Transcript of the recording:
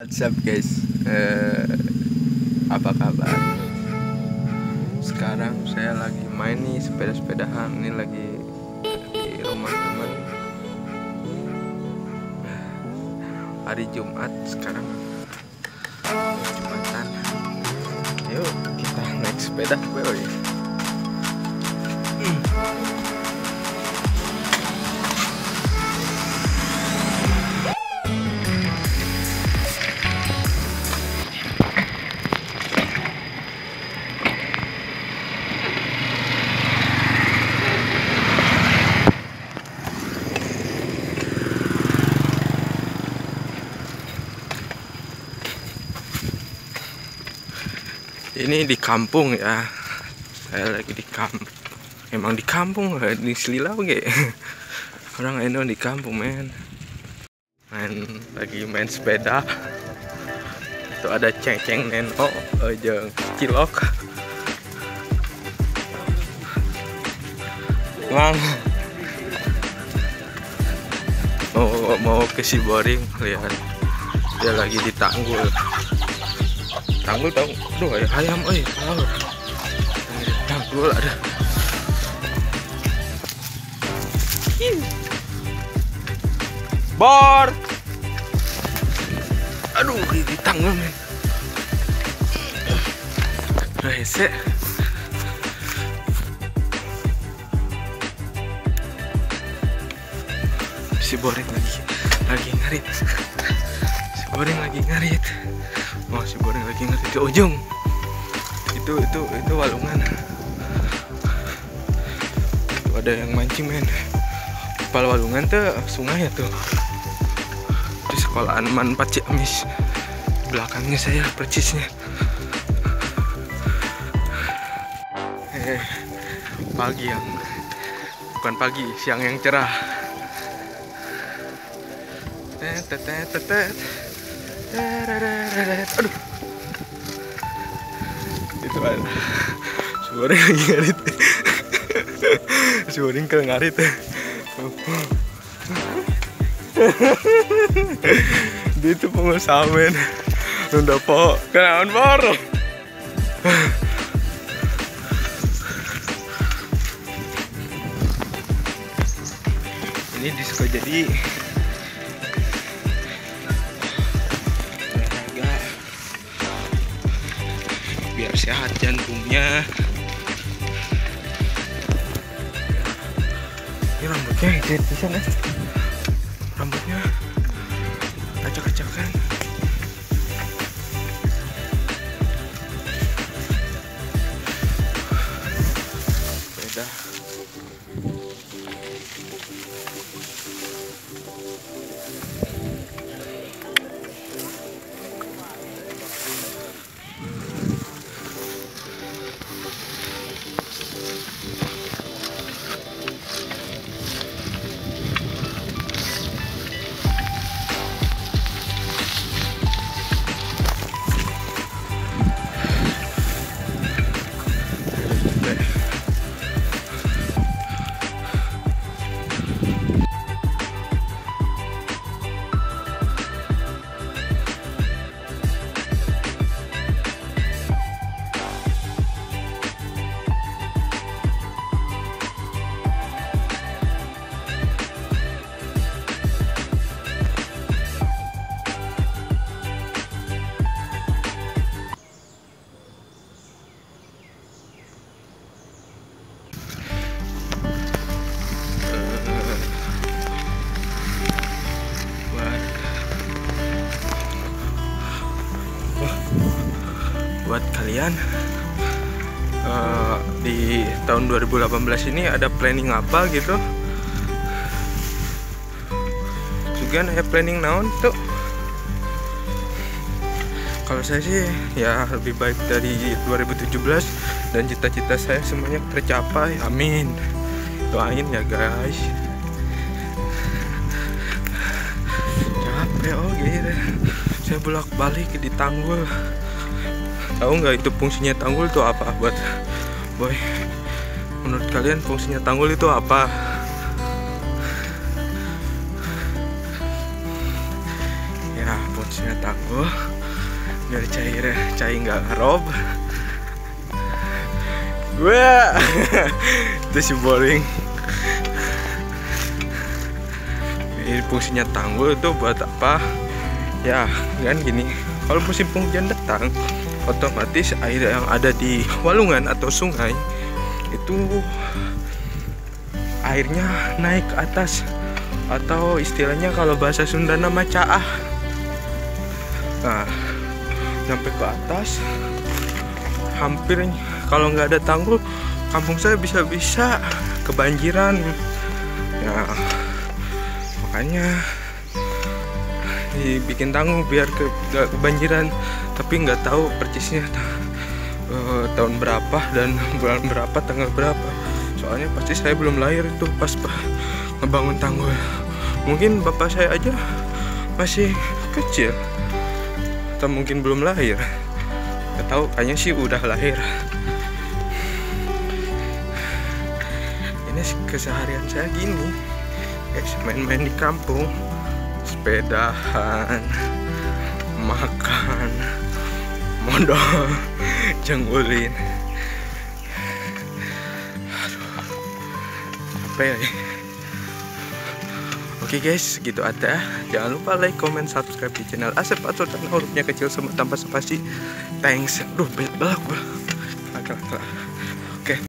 What's up guys, apa kabar? Sekarang saya lagi main nih sepeda-sepedahan. Ini lagi di rumah teman. Hari Jumat sekarang, Jumatan. Yuk kita naik sepeda boy. Ini di kampung ya, saya lagi di kampung. Emang di kampung, di Selilau ge. Orang Indo di kampung men. Lagi main sepeda. Itu ada ceng-ceng neno, jeung cilok. Mang mau ke Siboring, lihat dia lagi di tanggul. Tanggul tahu, aduh ayam, tahu. Tanggul ada. Bor, aduh di tanggul men. Rese. Si Boring lagi ngarit. Si Boring lagi ngarit. Oh, si Boring lagi ngarit ke ujung. Itu walungan. Tuh ada yang mancing men. Kepala walungan tuh sungai ya tuh. Di sekolahan Man 4 Ciamis. Belakangnya saya percisnya. Pagi yang bukan pagi, siang yang cerah. Aduh, itu ada si Boring lagi ngarit. Si Boring ke ngarit. Dia itu pengusaha men. Udah po kenaon bor. Ini disko jadi biar sehat jantungnya. Ini rambutnya hijau di sana. Rambutnya acak-acakan. Beda. Buat kalian di tahun 2018 ini ada planning apa gitu? Juga ada planning naon tuh? Kalau saya sih ya lebih baik dari 2017 dan cita-cita saya semuanya tercapai. Amin. Doain ya guys. Capek gitu. Saya bolak-balik di tanggul. Tahu nggak itu fungsinya tanggul itu apa buat boy? Menurut kalian fungsinya tanggul itu apa? Ya fungsinya tanggul biar cair nggak ngerob. Wah, itu si boring. Ini fungsinya tanggul itu buat apa? Ya kan gini, kalau musim penghujan datang, otomatis air yang ada di walungan atau sungai itu airnya naik ke atas, atau istilahnya kalau bahasa Sunda nama caah. Nah, sampai ke atas, hampir kalau nggak ada tanggul, kampung saya bisa-bisa kebanjiran. Nah, makanya dibikin tanggul biar nggak kebanjiran. Tapi nggak tahu persisnya tahun berapa dan bulan berapa, tanggal berapa. Soalnya pasti saya belum lahir itu pas ngebangun tanggul. Mungkin bapak saya aja masih kecil, atau mungkin belum lahir. Nggak tahu, kayaknya sih udah lahir. Ini keseharian saya gini, guys, main-main di kampung, sepedahan, makan, modal, jenggulin. Capek ya. Oke guys, gitu ada. Jangan lupa like, comment, subscribe di channel Asep Sultan. Hurufnya kecil semua tanpa spasi. Thanks. Aduh, belak.